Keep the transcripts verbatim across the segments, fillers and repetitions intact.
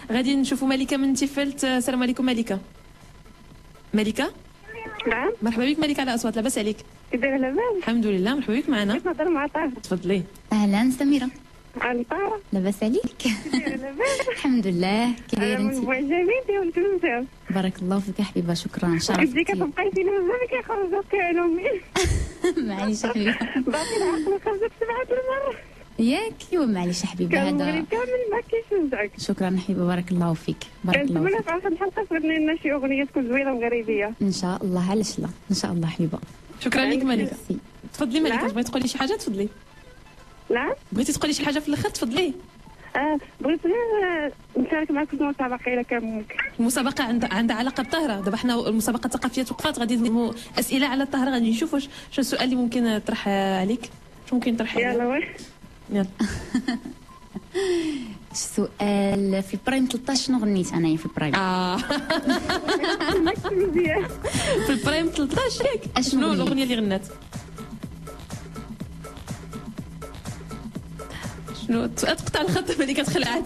غادي نشوفوا ملكه من تيفلت. السلام عليكم ملكه. ملكه نعم مرحبا بك ملكه على اصوات. لاباس عليك؟ كي دايره لاباس؟ الحمد لله. مرحبا بك معنا. بغيت نهضر مع طاهر. تفضلي. اهلا سميره. عن طاهر. لاباس عليك؟ كي دايره لاباس؟ الحمد لله. كي دايره انا انت؟ من معجبين ديالك بزاف. بارك الله فيك يا حبيبه، شكرا. شرفتي. كنتي كتبقاي فينا بزاف كيخرجوا كيعلومي. معليش يا حبيبه. باقي العقل خرجت سبعة المرة. ياك ايوا معليش يا حبيبه. كان هذا المغرب كامل ما كيشجعك. شكرا حبيبه، بارك الله فيك. بارك الله كنتمنى فيك. في اخر الحلقه تغني لنا شي اغنيه تكون زوينه مغربيه. ان شاء الله، علاش لا، ان شاء الله حبيبه. شكرا لك ملكه. ميرسي. تفضلي ملكه. نعم. بغيتي تقولي شي حاجه؟ تفضلي. نعم. بغيتي تقولي شي حاجه في الاخر؟ تفضلي. آه بغيت غير نشارك معكم في المسابقه الا كان ممكن. المسابقه عندها عندها علاقه بالطهره. دابا حنا المسابقه الثقافيه توقفات، غادي نديروا اسئله على الطهره. غادي نشوفوا شنو السؤال اللي ممكن نطرح عليك. شنو ممكن نطرح عليك؟ يلا وي. يلا. السؤال في البرايم ثلاثة عشر شنو غنيت انايا في البرايم؟ اه مزيان. في البرايم ثلاثة عشر ياك. أشنو شنو غنيت؟ الاغنيه اللي غنات؟ شنو تقطع الخط ملكه تخلعت.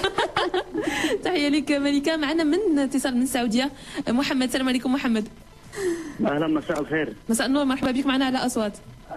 تحيه لك ملكه. معنا من اتصال من السعوديه محمد. السلام عليكم محمد. اهلا، مساء الخير. مساء النور. مرحبا بك معنا على اصوات.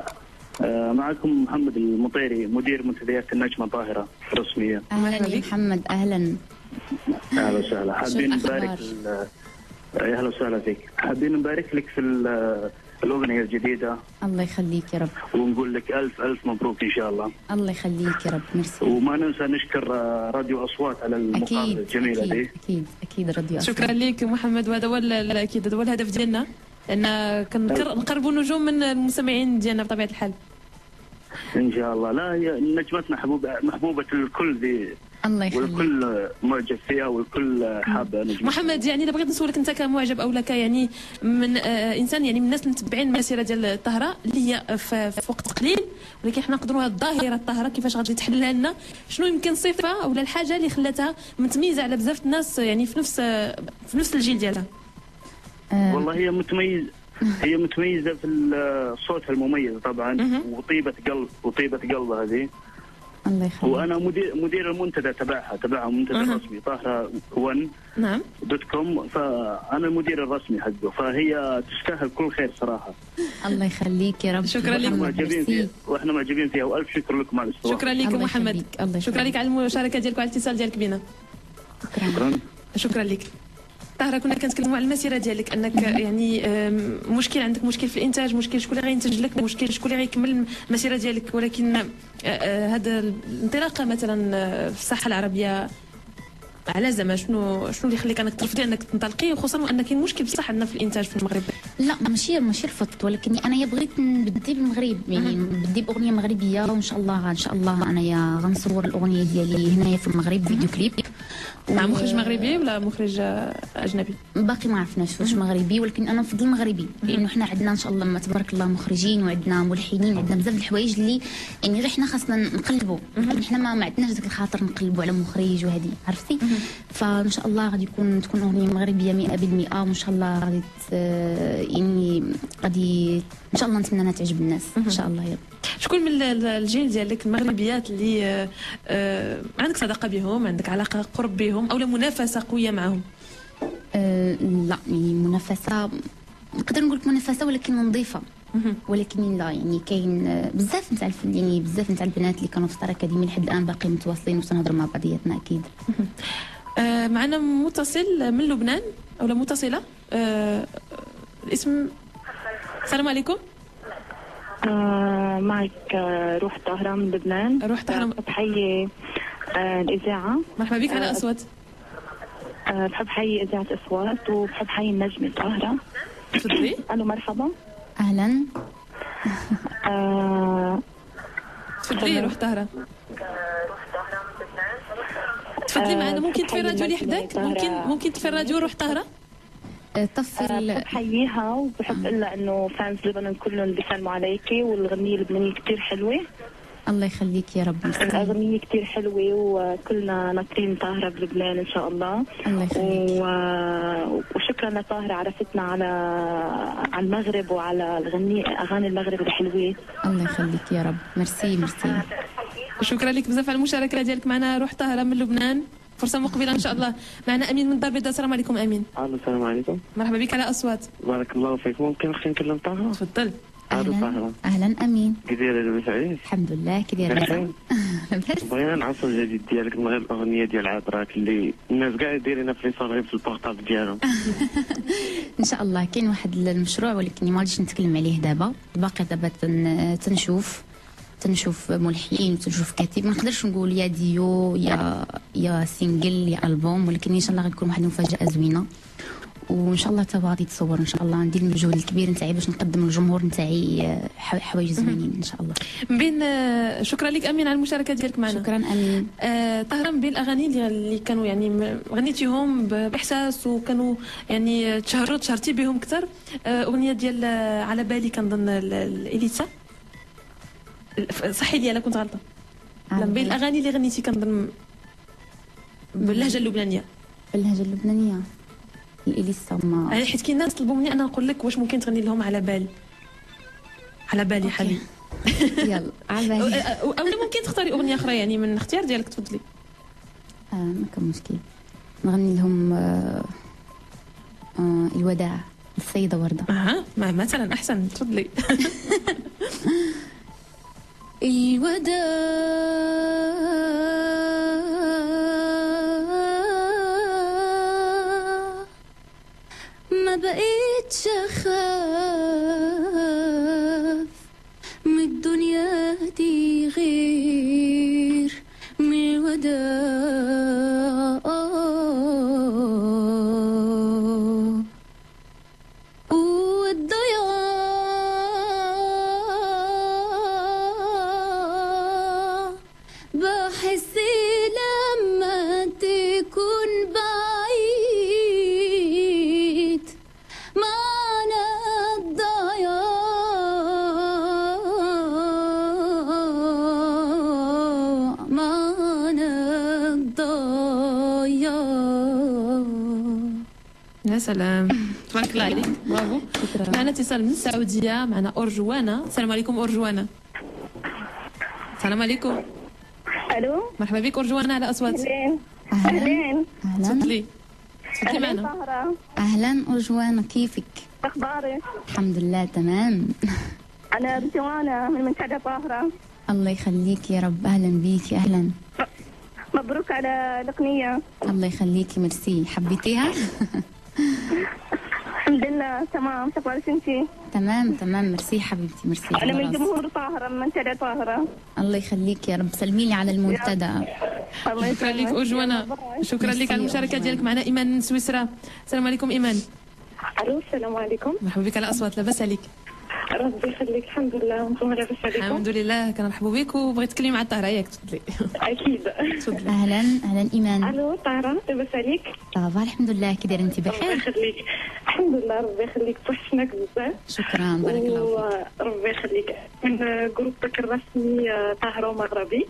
آه معكم محمد المطيري، مدير منتديات النجمه طاهره الرسميه. اهلا يا محمد. اهلا. اهلا وسهلا. حابين شو نبارك الأخبار؟ ال- يا اهلا وسهلا فيك. حابين نبارك لك في ال- الاغنيه الجديده، الله يخليك يا رب. ونقول لك الف الف مبروك ان شاء الله. الله يخليك يا رب. ميرسي. وما ننسى نشكر آه، راديو اصوات على المقابله اكيد الجميله اكيد دي. اكيد اكيد رضي الله. شكرا لك محمد. وهذا هو ال- اكيد هذا هو الهدف ديالنا، لان كنقربوا النجوم من المستمعين ديالنا بطبيعه الحال. ان شاء الله. لا، هي نجمتنا حبوبه محبوبه الكل دي، الله يخليك. والكل معجب فيها، والكل حابه نجمتنا. محمد، يعني اذا بغيت نسولك انت كمعجب او لك يعني من آه انسان يعني من الناس اللي متبعين المسيره ديال الطهره اللي هي في, في وقت قليل، ولكن حنا نقدروا الظاهره الطهره كيفاش غادي تحلها لنا، شنو يمكن الصفه ولا الحاجه اللي خلاتها متميزه على بزاف الناس يعني في نفس في نفس الجيل ديالها؟ آه، والله هي متميز هي متميزه في ال- صوتها المميز طبعا، مهم. وطيبه قلب وطيبه قلبها هذه. الله يخليك. وانا مدير مدير المنتدى تبعها تبعها منتدى أها. رسمي طاهره ون نعم. دوت كوم، فانا المدير الرسمي حقه، فهي تستاهل كل خير صراحه. الله يخليك يا رب. شكرا لك. محمد، معجبين ميرسي. فيها، واحنا معجبين فيها، والف شكر لكم على الاستضافه. شكرا لك الله محمد. يخليك. الله شكرا يخليك. لك على المشاركه ديالك وعلى الاتصال ديالك بنا. شكرا. شكرا. شكرا لك. طاهره، كنا كنتكلموا على المسيره ديالك، انك يعني آم، مشكل عندك مشكل في الانتاج، مشكل شكون اللي غينتج لك، مشكل شكون اللي غيكمل المسيره ديالك، ولكن آه، آه، هذا الانطلاقه مثلا آه، في الساحه العربيه على زعما شنو شنو اللي يخليك انك ترفضي انك تنطلقي، وخصوصا وان كاين مشكل بصح عندنا في الانتاج في المغرب؟ لا ماشي ماشي رفضت، ولكن انا بغيت نبدي بالمغرب، يعني نبدي باغنيه مغربيه، وان شاء الله ان شاء الله انايا غنصور الاغنيه ديالي هنايا في المغرب فيديو كليب مع و- مخرج مغربي ولا مخرج آه، اجنبي؟ باقي ما عرفناش واش مغربي، ولكن انا نفضل مغربي، لانه حنا عندنا ان شاء الله ما تبارك الله مخرجين، وعندنا ملحنين، وعندنا بزاف د الحوايج اللي يعني غير حنا خاصنا نقلبوا، لكن حنا ما, ما عندناش داك الخاطر نقلبوا على مخرج وهذه عرفتي. فان شاء الله غادي يكون تكون اغنيه مغربيه مئة بالمئة، وان شاء الله غادي ت- يعني غادي ان شاء الله نتمنى انها تعجب الناس ان شاء الله. يا شكون من ال- الجيل ديالك المغربيات اللي آه، آه، عندك صداقه بهم، عندك علاقه قرب بهم، او لا منافسه قويه معهم؟ أه لا يعني منافسه، نقدر نقول لك منافسه ولكن نظيفه، ولكن لا يعني كاين آه، بزاف نتاع الف- يعني بزاف نتاع البنات اللي كانوا في ستار اكاديمي لحد الان باقي متواصلين وسنهضروا مع بعضياتنا اكيد. آه، معنا متصل من لبنان او لا متصله. آه، الاسم. السلام عليكم. آه معك آه روح طاهرة من لبنان. روح طاهرة. بحب حيي آه الإذاعة. مرحبا بك على آه، اصوات. آه بحب حيي إذاعة أصوات، وبحب حيي النجمة طاهرة. تفضلي. ألو مرحبا. اهلا. آه تفضلي روح طاهره. تفضلي آه، معنا. ممكن بحب تفي الراديو اللي النجمة حداك؟ طاهرة. ممكن ممكن تفي الراديو روح طاهره. أه، طفي آه، ال- بحب حييها، وبحب اقول لها انه فانز لبنان كلهم بيسلموا عليكي، والغنية اللبنانية كتير حلوة. الله يخليك يا رب. ميرسي. الأغنية كتير حلوة، وكلنا ناطرين طاهرة بلبنان إن شاء الله. الله يخليك. و... وشكرا لطاهرة عرفتنا على على المغرب وعلى الغنية أغاني المغرب الحلوة. الله يخليك يا رب. ميرسي ميرسي. شكرا لك بزاف على المشاركه ديالك معنا روح طاهره من لبنان. فرصه مقبله ان شاء الله. معنا امين من الدار البيضاء. السلام عليكم امين. الو السلام عليكم. مرحبا بك على اصوات. بارك الله فيك. ممكن اختي نكلم طاهره؟ تفضل. اهلا اهلا امين. كي دايره لاباس عليك؟ الحمد لله. كي داير لاباس؟ بغينا نعرفوا الجديد ديالك من غير الاغنيه ديال عطراك اللي الناس كاع دايرينها في لي صغير في البورطابل ديالهم. ان شاء الله كاين واحد المشروع ولكن ما غاديش نتكلم عليه دابا. باقي دابا تنشوف تنشوف ملحن وتنشوف كاتب. ما نقدرش نقول يا ديو يا يا سينجل يا البوم، ولكن ان شاء الله غتكون واحد المفاجاه زوينه وان شاء الله حتى غادي تصور. ان شاء الله ندير المجهود الكبير نتاعي باش نقدم للجمهور نتاعي حوايج زوينين ان شاء الله. من بين شكرا لك امين على المشاركه ديالك معنا. شكرا امين. آه طاهره، من بين الاغاني اللي كانوا يعني غنيتيهم باحساس وكانوا يعني تشهروا تشهرتي بهم اكثر، آه اغنيه ديال على بالي كنظن اليسا، صحي لي انا كنت غلطه. من بين الاغاني اللي غنيتي كنظن باللهجه اللبنانيه. باللهجه اللبنانيه اليسا ما يعني حيت كاين ناس طلبوا مني انا نقول لك واش ممكن تغني لهم على بالي. على بالي حبيبي. يلا على بالي. او ممكن تختاري اغنيه اخرى يعني من الاختيار ديالك، تفضلي. اه ما كان مشكل. نغني لهم آه آه الوداع السيده ورده. اها مثلا احسن، تفضلي. الوداع ما بقيتش اخاف من الدنيا دي غير من الوداع، والضياع بحس لما تكون بعيد معنى الضياع، معنى الضياع. يا سلام، تبارك الله عليك، برافو. معنا اتصال من السعوديه، معنا ارجوانه. السلام عليكم ارجوانه. السلام عليكم. الو مرحبا بك ارجوانه على اصوات. اهلين اهلا اهلا تفضلي تفضلي معنا. طاهرة، اهلا ارجوانه، كيفك؟ اخبارك؟ الحمد لله تمام. انا رجوانة من منتدى طاهرة. الله يخليكي يا رب. اهلا بيكي. اهلا. مبروك على الاغنية. الله يخليكي، ميرسي. حبيتيها؟ الحمد لله تمام. شكرا انتي. تمام تمام، ميرسي حبيبتي، ميرسي. انا من جمهور طاهرة من منتدى طاهرة. الله يخليكي يا رب. سلمي لي على المنتدى. الله شكرا لك يسلمك. ارجوانه، شكرا لك على المشاركه أرجوانة. ديالك معنا. ايمان من سويسرا. السلام عليكم ايمان. الو السلام عليكم. مرحبا بك على اصوات. لاباس عليك؟ ربي يخليك. الحمد لله. وانتم لاباس عليكم؟ الحمد لله. كنرحبوا بك وبغيت تكلمي مع الطاهره ياك، تفضلي. اكيد. تفضلي. اهلا اهلا ايمان. الو طاهرة، لاباس عليك؟ صافا الحمد لله. كي دايره انت؟ ربي بخير يخليك. الحمد لله. ربي يخليك. توحشناك بزاف. شكرا، بارك الله فيك. وربي يخليك. من جروبك الرسمي طاهرة مغربي،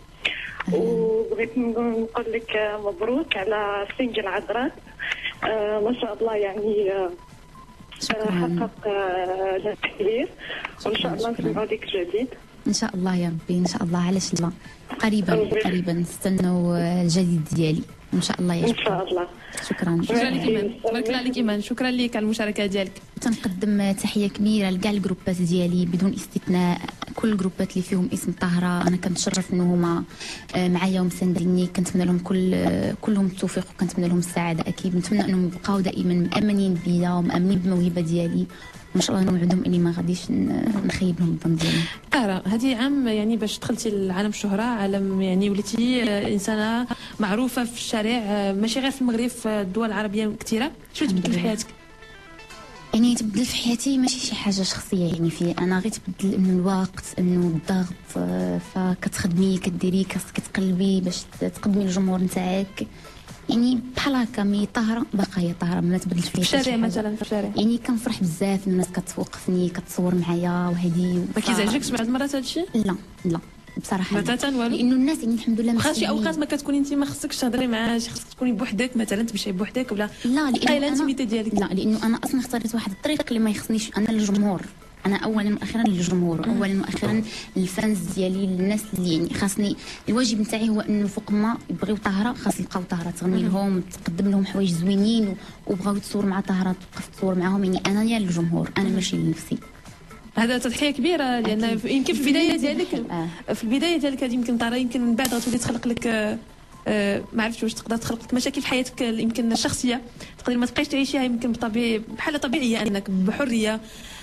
وبغيت نقول لك مبروك على سنجل عذراء. آه ما شاء الله يعني آه شكرا. حقق آه نجاح كبير، وان شاء الله شكراً. نسمعوا لك جديد. ان شاء الله يا ربي، ان شاء الله. علاش لا، قريبا قريبا نستنوا الجديد ديالي ان شاء الله يا ان شكرا. شاء الله. شكرا. شكرا لك ايمان، تبارك الله عليك ايمان. شكرا لك على المشاركه ديالك. تنقدم تحيه كبيره لكاع الجروبات ديالي بدون استثناء. كل الجروبات اللي فيهم اسم طاهره انا كنتشرف ان هما معايا ومسانديني. كنتمنى لهم كل كلهم التوفيق وكنتمنى لهم السعاده. اكيد نتمنى انهم يبقاو دائما مامنين بيا ومامنين بالموهبه ديالي، وان شاء الله نوعدهم اني ما غاديش نخيب لهم الظن ديالي. طاهره، هذه عام يعني باش دخلتي لعالم الشهره، عالم يعني وليتي انسانه معروفه في الشارع، ماشي غير في المغرب، في الدول العربيه كثيره. شنو تبدل في حياتك؟ يعني تبدل في حياتي ماشي شي حاجه شخصيه، يعني في انا غير تبدل انه الوقت، انه الضغط، فكتخدمي كديري خاصك تقلبي باش تقدمي للجمهور نتاعك. يعني بحال هكا مي طاهره باقيه طاهره، ما تبدلش فيها في الشارع مثلا. في الشارع يعني كنفرح بزاف الناس كتوقفني كتصور معايا وهذه. ما كيزعجكش بعض المرات هذا الشيء؟ لا لا بصراحه بتاتا والو، لانه الناس يعني الحمد لله واخا شي مسؤولين. اوقات ما كتكوني انت ما خصكش تهضري مع شي، خصك تكوني بوحدك مثلا، تمشي بوحدك ولا لا اي لانه الانتيميتي انا ديالك. لا لانه انا اصلا اختاريت واحد الطريق اللي ما يخصنيش انا الجمهور. انا اولا واخيرا للجمهور، اولا واخيرا للفانز ديالي، للناس اللي يعني خاصني الواجب نتاعي هو انه فوق ما يبغيو طاهره خاص يلقاو طاهره تغني لهم، تقدم لهم حوايج زوينين، وبغاو تصور مع طاهره توقف تصور معاهم. يعني انا يا للجمهور، انا ماشي لنفسي. هذا تضحيه كبيره، لان أكيد. يمكن في البدايه ديالك آه. في البدايه ديالك هذه يمكن طاره، يمكن من بعد غتولي تخلق لك آه، آه، ما عرفتش واش تقدر تخلق لك مشاكل في حياتك يمكن الشخصيه، تقدر ما تبقايش تعيشيها يمكن بطبيعي بحاله طبيعيه انك بحريه.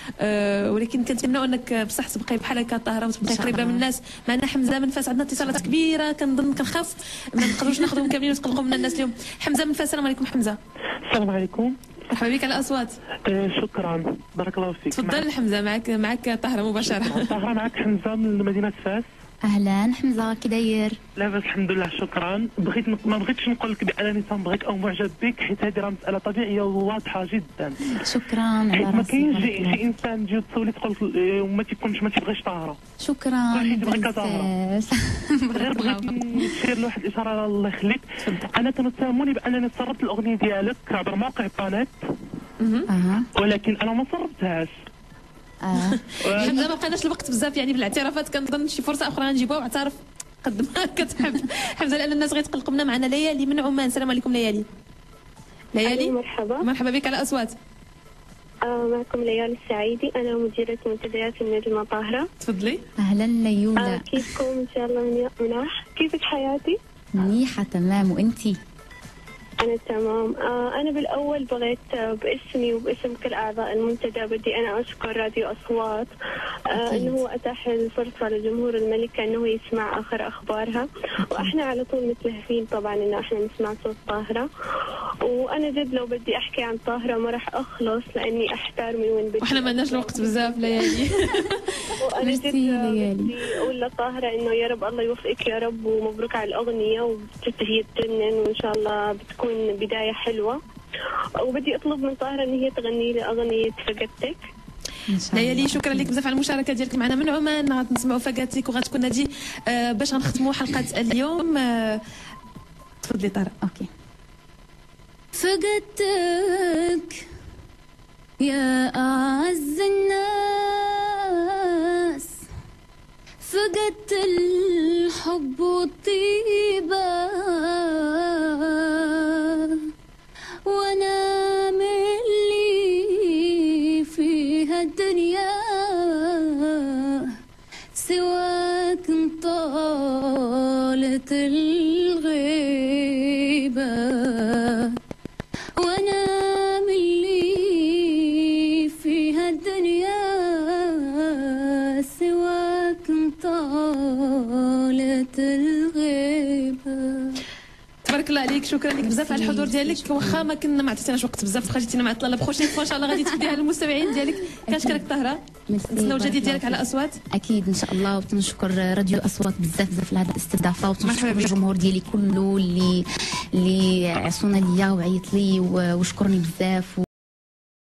أه ولكن كنتمنى انك بصح تبقاي بحال هكا طاهره وتبقاي قريبه من الناس. معنا حمزه من فاس، عندنا اتصالات كبيره كنظن كنخاف ما نقدروش ناخذهم كاملين وتقلقوا من الناس اليوم. حمزه من فاس، السلام عليكم حمزه. السلام عليكم. مرحبا بك على الاصوات. آه شكرا، بارك الله فيك. تفضل حمزه، معك معك طاهره مباشره. طاهره معك حمزه من مدينه فاس. اهلا حمزه، كي داير؟ لاباس الحمد لله شكرا. بغيت ما بغيتش نقول لك بانني تنبغيك او معجب بك، حيت هذه راه مساله طبيعيه وواضحه جدا. شكرا على حيت ما راسك. كاينش شي انسان تجي تسولي تقول لك آه، وما تيكونش ما تيبغيش طاهره. شكرا كلشي تبغيك بزاف. غير بغيت نشير لواحد الاشاره الله يخليك. انا كنتهموني بانني سربت الاغنيه ديالك عبر موقع بانيت، اها ولكن انا ما سربتهاش. اه حمزه ما بقيناش الوقت بزاف يعني بالاعترافات، كنظن شي فرصه اخرى غنجيبوها واعترف قد ما كتحب حمزه، لان الناس غيتقلقوا منا. معنا ليالي من عمان، السلام عليكم ليالي. ليالي مرحبا. مرحبا بك على اصوات. آه معكم ليالي السعيدي، أنا مديرة منتديات النجمة طاهرة. تفضلي. اهلا آه ليولا. كيفكم؟ إن شاء الله من مناح. كيفك حياتي؟ منيحه تمام، وانتي؟ أنا تمام. آه أنا بالأول بغيت آه باسمي وباسم كل أعضاء المنتدى بدي أنا أشكر راديو أصوات آه إنه هو أتاح الفرصة لجمهور الملكة إنه يسمع آخر أخبارها، وإحنا على طول متلهفين طبعا إنه إحنا نسمع صوت طاهرة. وأنا جد لو بدي أحكي عن طاهرة ما راح أخلص لأني أحتار من وين بدي. واحنا ما عندناش الوقت بزاف ليالي. وأنا جد ميرسي ليالي. بدي أقول لطاهرة إنه يا رب الله يوفقك يا رب، ومبروك على الأغنية، وجد هي تجنن وإن شاء الله بتكون بداية حلوة. وبدي أطلب من طاهرة إن هي تغني لي أغنية فقدتك. ان شاء الله. ليالي شكرا لك بزاف على المشاركه ديالك معنا من عمان. غنسمعوا فقاتك وغتكون هذه آه باش غنختموا حلقه اليوم. آه تفضلي طارق. اوكي. فقدتك يا أعز الناس، فقدت الحب والطيبة، وانا ملي في هالدنيا سواك طالت الغيبة، وانا ملي في هالدنيا سواك طالت الغيبة. تبارك الله عليك، شكرا لك بزاف على الحضور ديالك، واخا ما كنا ما عطيتيناش وقت بزاف، واخا جيتينا مع طلال بروشين فوا ان شاء الله غادي تفديها للمستمعين ديالك. كنشكرك طاهره، نتسناو الجديد ديالك على اصوات. اكيد ان شاء الله، وتنشكر راديو اصوات بزاف بزاف على هذه الاستضافه، مرحبا وتنشكر بك. الجمهور ديالي كله اللي اللي عصونا ليا وعيط لي وشكرني بزاف.